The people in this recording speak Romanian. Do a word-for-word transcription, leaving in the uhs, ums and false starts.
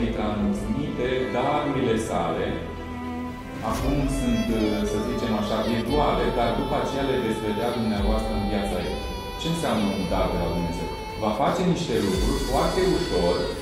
îi transmite darurile sale. Acum sunt, să zicem așa, virtuale, dar după aceea le veți vedea dumneavoastră în viața ei. Ce înseamnă un dar de la Dumnezeu? Va face niște lucruri foarte ușor